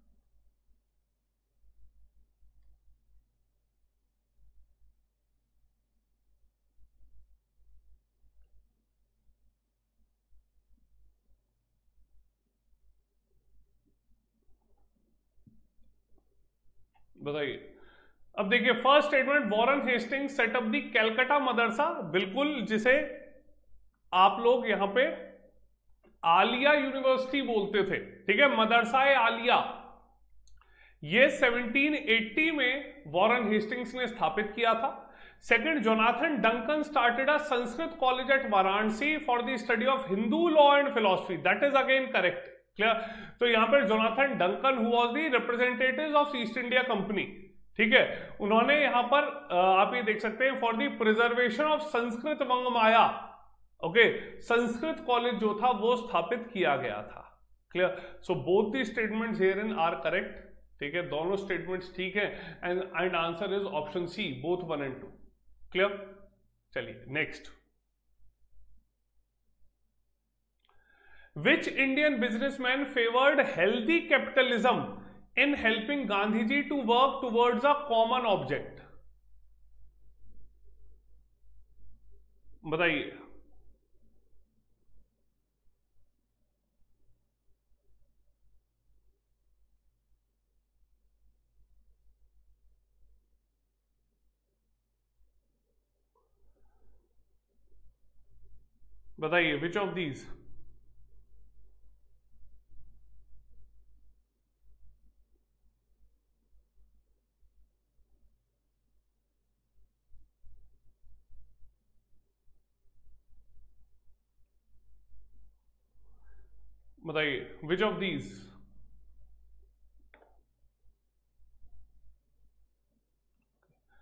बताइए. अब देखिए, first statement, Warren Hastings set up the Calcutta Madrasa, बिल्कुल, जिसे आप लोग यहां पे आलिया यूनिवर्सिटी बोलते थे. ठीक है, मदरसा आलिया. ये 1780 में वॉरेन हेस्टिंग्स ने स्थापित किया था. Second, Jonathan Duncan started a Sanskrit college at Varanasi for the study of Hindu law and philosophy. That is again correct. Clear. तो यहां पर Jonathan Duncan who was the representative of East India Company. ठीक है, उन्होंने यहां पर आप ये देख सकते हैं for the preservation of Sanskrit vangmaya. Okay, Sanskrit college जो था वो स्थापित किया गया था. Clear. So both the statements here in are correct. ठीक है, दोनों स्टेटमेंट्स ठीक है. And answer is option C, both 1 and 2. Clear. चलिए next. Which Indian businessman favoured healthy capitalism in helping Gandhi ji to work towards a common object? बताइए. बताइए which of these? बताइए which of these?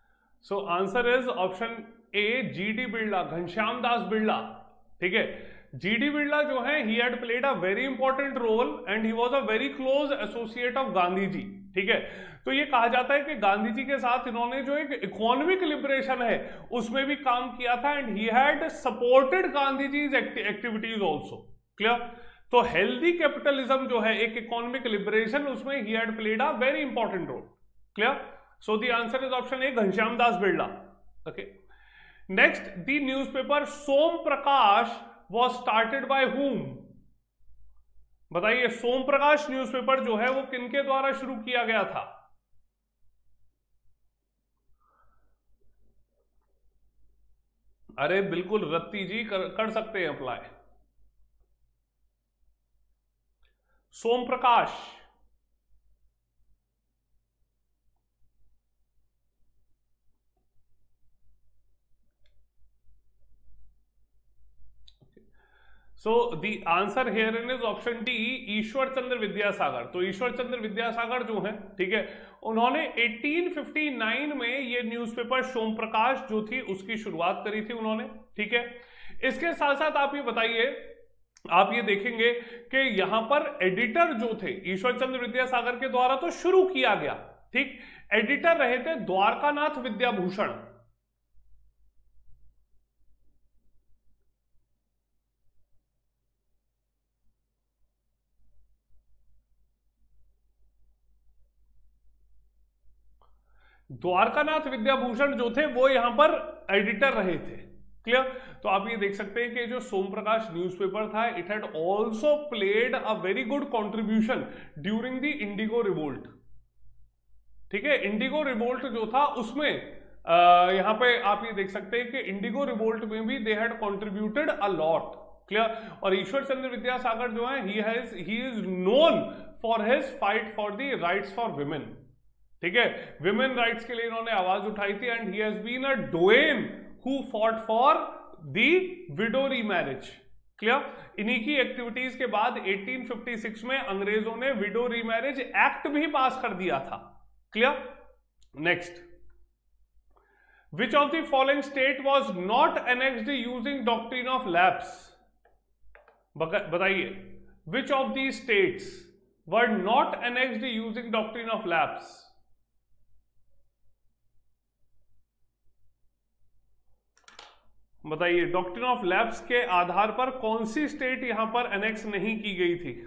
So answer is option A, GD Birla, Ghanshyam Das Birla. ठीक है, GD Birla जो है he had played a very important role and he was a very close associate of Gandhi ji. ठीक है, तो ये कहा जाता है कि गांधी जी के साथ इन्होंने जो एक इकोनॉमिक लिबरेशन है उसमें भी काम किया था and he had supported Gandhi ji activities also. Clear? तो हेल्दी कैपिटलिज्म जो है एक इकोनॉमिक लिबरेशन, उसमें he had played a very important role. Clear? So the answer is option A, Ghanshyam Das Birla. Okay, next, the newspaper Som Prakash was started by whom? बताइए, सोम Prakash newspaper जो है वो किनके द्वारा शुरू किया गया था? अरे बिल्कुल, रत्ती जी कर सकते हैं apply. Som Prakash, so the answer here is option D, Ishwar Chandra Vidyasagar. तो ईश्वर चंद्र विद्यासागर जो है, ठीक है, उन्होंने 1859 में ये न्यूज़पेपर सोम प्रकाश जो थी उसकी शुरुआत करी थी उन्होंने। ठीक है, इसके साथ साथ आप ये बताइए, आप ये देखेंगे कि यहां पर एडिटर जो थे ईश्वर चंद्र विद्यासागर के द्वारा तो शुरू किया गया, ठीक, एडिटर रहे थे द्वारकानाथ विद्याभूषण। द्वारकानाथ विद्याभूषण जो थे वो यहां पर एडिटर रहे थे। क्लियर? तो आप ये देख सकते हैं कि जो सोम प्रकाश न्यूज़पेपर था, it had also played a very good contribution during the indigo revolt. ठीक है, इंडिगो रिवोल्ट जो था उसमें यहां पे आप ये देख सकते हैं कि इंडिगो रिवोल्ट में भी they had contributed a lot. Clear? और ईश्वर चंद्र विद्यासागर जो है he is known for his fight for the rights for women. ठीक है, विमेन राइट्स के लिए इन्होंने आवाज उठाई थी and he has been a doyen who fought for the widow remarriage. Clear? इन्हीं की एक्टिविटीज के बाद 1856 में अंग्रेजों ने विडो रीमैरिज एक्ट भी पास कर दिया था। Clear? Next, which of the following state was not annexed using doctrine of lapse? बताइए, which of the states were not annexed using doctrine of lapse? बताइए, डॉक्ट्रिन ऑफ लैप्स के आधार पर कौन सी स्टेट यहां पर एनेक्स नहीं की गई थी?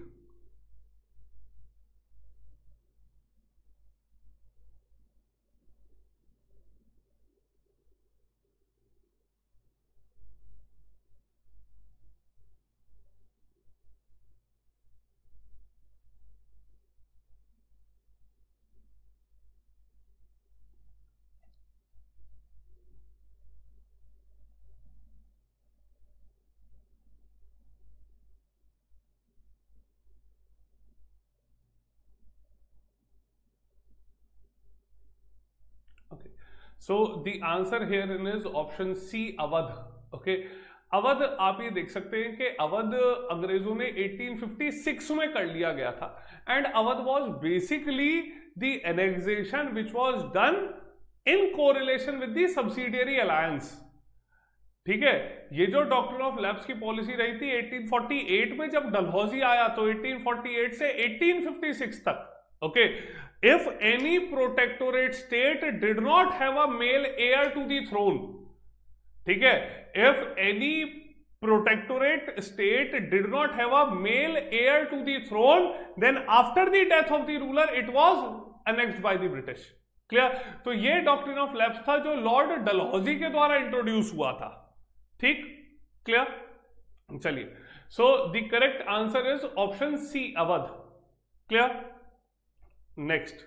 So the answer here in is option C, Awadh. Okay, Awadh आप ये देख सकते हैं कि अवध अंग्रेजों ने 1856 में कर लिया गया था and Awadh was basically the annexation which was done in correlation with the subsidiary alliance. ठीक है, ये जो डॉक्ट्रिन ऑफ लैप्स की पॉलिसी रही थी 1848 में जब डलहौजी आया, तो 1848 से 1856 तक, okay, if any protectorate state did not have a male heir to the throne, ठीक है, if any protectorate state did not have a male heir to the throne, then after the death of the ruler it was annexed by the British। Clear? तो ये doctrine of lapse था जो Lord Dalhousie के द्वारा introduce हुआ था। ठीक? Clear? चलिए, so the correct answer is option C, Awadh. Clear? Next,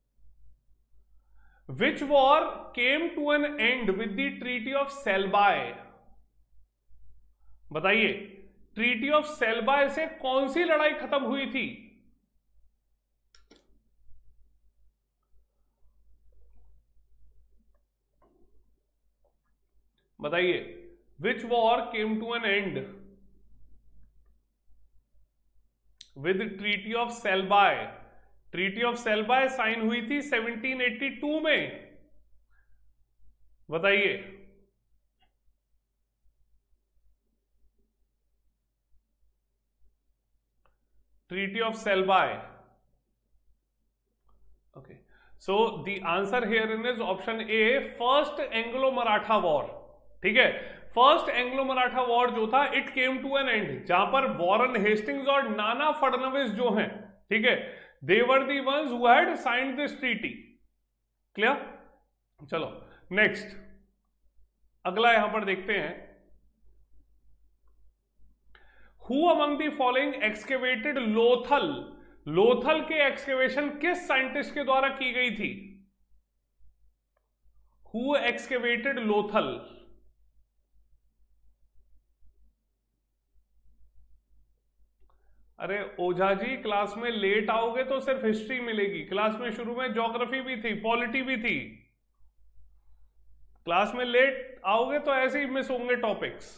which war came to an end with the Treaty of Selby? बताइए, ट्रीटी ऑफ सेल्बाय से कौन सी लड़ाई खत्म हुई थी? बताइए, which war came to an end with Treaty of Selby? Treaty of Salbai sign हुई थी 1782 में। बताइए, treaty of Salbai. Okay, so the answer here in is option A, first Anglo Maratha war. ठीक है, फर्स्ट एंग्लो मराठा वॉर जो था it came to an end, जहां पर वॉरेन हेस्टिंग्स और नाना फडणवीस जो हैं, ठीक है, they were the ones who had signed this treaty. Clear? चलो नेक्स्ट, अगला यहां पर देखते हैं, who among the following excavated Lothal. Lothal के एक्सकेवेशन किस साइंटिस्ट के द्वारा की गई थी? Who excavated Lothal? अरे ओझा जी, क्लास में लेट आओगे तो सिर्फ हिस्ट्री मिलेगी, क्लास में शुरू में ज्योग्राफी भी थी, पॉलिटी भी थी। क्लास में लेट आओगे तो ऐसे ही मिस होंगे टॉपिक्स।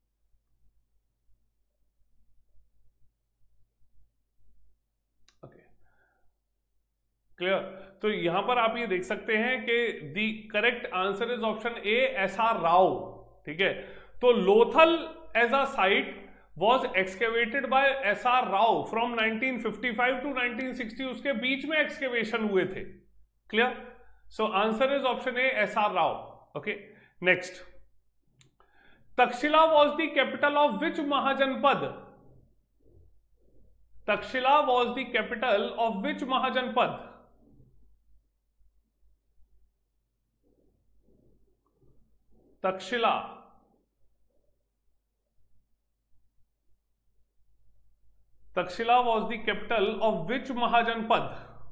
Okay, clear? तो यहां पर आप ये देख सकते हैं कि the correct answer is option A, SR Rao. ठीक है, तो Lothal as a site was excavated by SR Rao from 1955 to 1960, उसके बीच में एक्सकेवेशन हुए थे। Clear? So answer is option A, SR Rao। Okay, next, Takshashila was the capital of which mahajanapada? Takshashila was the capital of which mahajanapada? Takshashila Takshashila was the capital of which mahajanapada?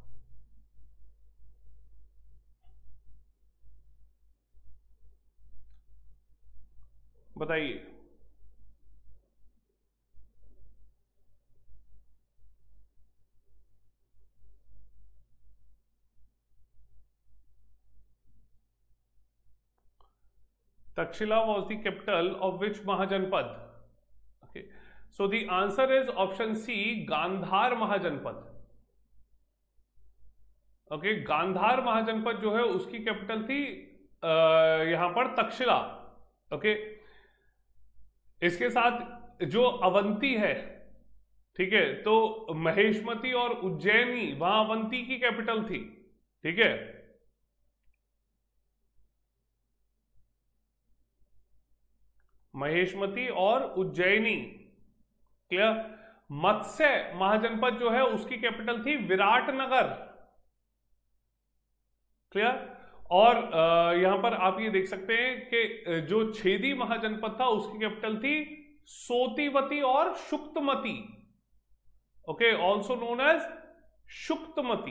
बताइए। Takshashila was the capital of which mahajanapada? Okay, so the answer is option C, Gandhara mahajanapada. Okay, Gandhara mahajanapada जो है उसकी capital थी यहां पर Takshashila. Okay, इसके साथ जो अवंती है, ठीक है, तो महेशमती और उज्जैनी, वहां अवंती की कैपिटल थी। ठीक है, महेशमती और उज्जैनी। क्लियर? मत्स्य महाजनपद जो है उसकी कैपिटल थी विराटनगर। क्लियर? और यहां पर आप ये देख सकते हैं कि जो छेदी महाजनपद था उसकी कैपिटल थी सोतीवती और Shuktamati. Okay, also known as Shuktamati.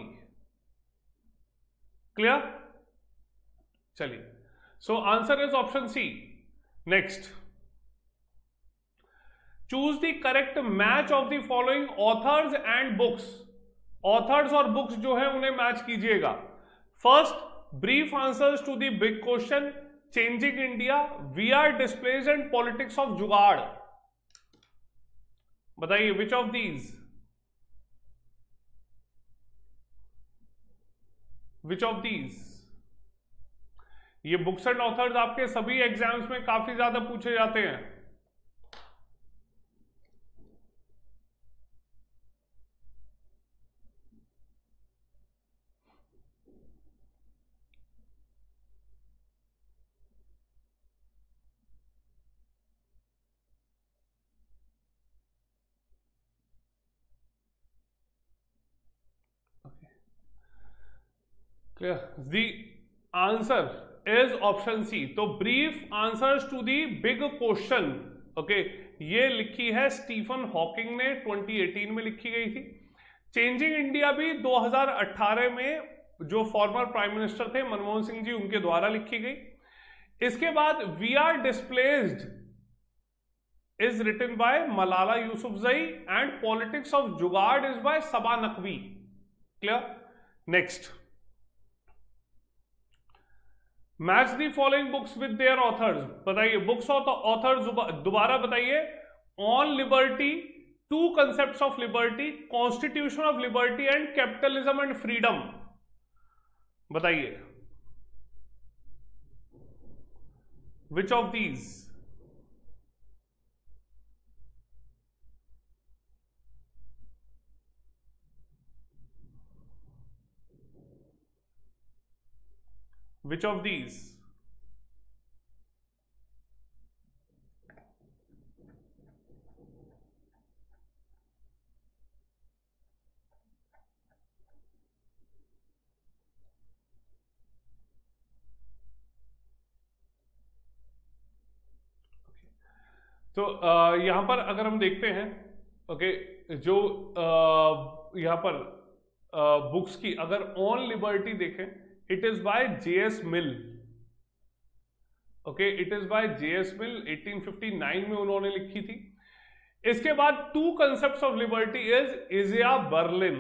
Clear? चलिए, so answer is option C. Next, choose the correct match of the following authors and books. Authors और बुक्स जो है उन्हें मैच कीजिएगा। First, brief answers to the big question, changing India, we are displaced and politics of jugaad. बताइए which of these? Which of these? ये books and authors आपके सभी exams में काफी ज्यादा पूछे जाते हैं। Clear? The answer is option C. तो brief answers to the big question, okay, ये लिखी है स्टीफन हॉकिंग ने, 2018 में लिखी गई थी। चेंजिंग इंडिया भी 2018 में जो फॉर्मर प्राइम मिनिस्टर थे मनमोहन सिंह जी, उनके द्वारा लिखी गई। इसके बाद we are displaced is written by Malala Yousafzai and politics of jugaad is by Saba Naqvi. Clear? Next, match the following books with their authors. बताइए बुक्स और ऑथर्स दोबारा बताइए। On liberty, two concepts of liberty, constitution of liberty and capitalism and freedom. बताइए which of these? Which of these? तो यहां पर अगर हम देखते हैं, ओके, जो यहां पर बुक्स की अगर ऑन लिबर्टी देखें, it is by JS Mill. Okay, it is by JS Mill, 1859 में उन्होंने लिखी थी। इसके बाद two concepts of liberty is Isaiah Berlin.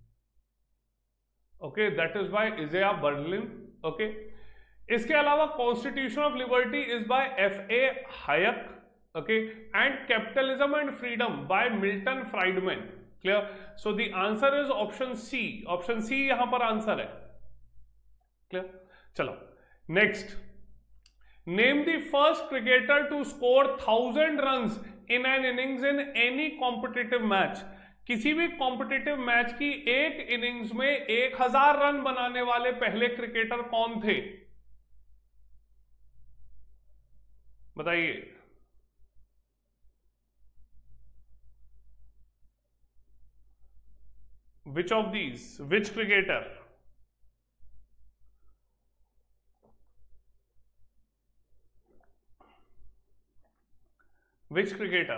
Okay, that is by Isaiah Berlin. Okay, इसके अलावा constitution of liberty is by FA. Hayek. Okay, and capitalism and freedom by Milton Friedman. Clear? So the answer is option C. Option C यहां पर answer है। Clear? चलो next. Name the first cricketer to score 1000 runs in an innings in any competitive match. किसी भी competitive match की एक innings में 1000 run बनाने वाले पहले क्रिकेटर कौन थे? बताइए। Which of these? Which cricketer? Which cricketer?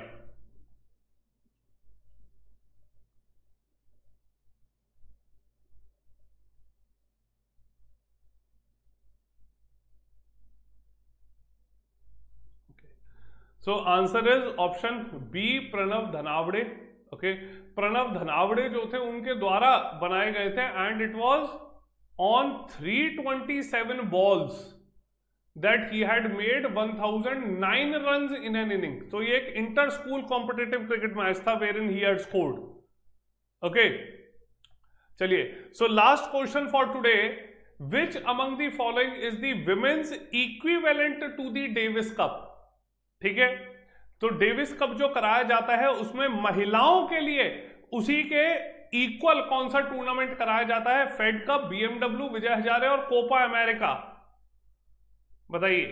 Okay. So answer is option B, Pranav Dhanawade. Okay, Pranav Dhanawade जो थे उनके द्वारा बनाए गए थे, and it was on 327 balls that he had made 1009 runs in an inning. तो ये एक inter school competitive cricket match था where in he had scored. Okay, चलिए, so last question for today, which among the following is the women's equivalent to the Davis Cup? ठीक है, तो Davis cup जो कराया जाता है उसमें महिलाओं के लिए उसी के इक्वल कौन सा टूर्नामेंट कराया जाता है? Fed Cup, BMW, Vijay Hazare और कोपा अमेरिका। बताइए,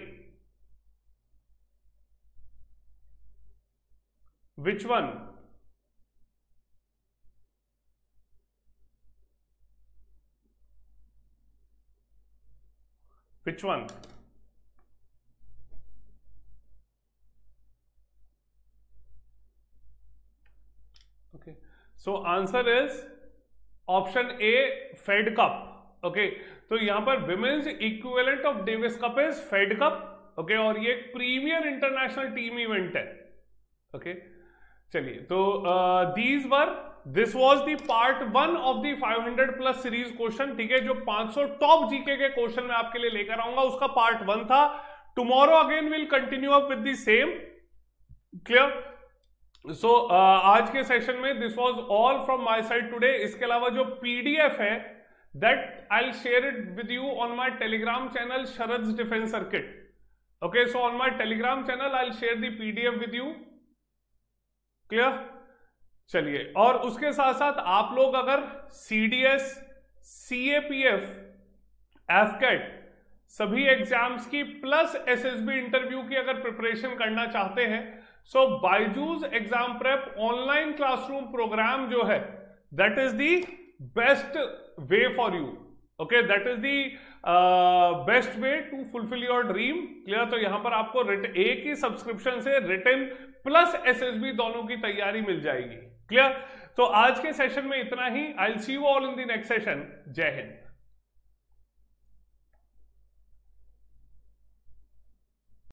which one? Which one? Okay, so answer is option A, Fed Cup. Okay, तो यहां पर women's equivalent of Davis Cup is Fed Cup. Okay, और ये प्रीमियर इंटरनेशनल टीम इवेंट है। Okay, चलिए, तो this was the part 1 of the 500 plus series question. ठीक है, जो 500 टॉप जीके के क्वेश्चन मैं आपके लिए लेकर आऊंगा उसका पार्ट 1 था। Tomorrow again will continue up with the same. Clear? So आज के सेशन में this was all from my side today. इसके अलावा जो पीडीएफ है that I will share it with you on my Telegram channel Sharad's defence circuit. Okay, so on my Telegram channel I will share the PDF with you. Clear? चलिए, और उसके साथ साथ आप लोग अगर सीडीएस, सीएपीएफ, एफकेट सभी एग्जाम्स की प्लस एसएसबी इंटरव्यू की अगर प्रिपरेशन करना चाहते हैं, so Byju's exam prep online classroom programme जो है that is the best way for you. Okay, that is the best way to fulfil your dream. Clear? तो यहां पर आपको एक ही सब्सक्रिप्शन से रिटन प्लस एसएसबी दोनों की तैयारी मिल जाएगी। क्लियर? तो आज के सेशन में इतना ही। I will see you all in the next session. जय हिंद।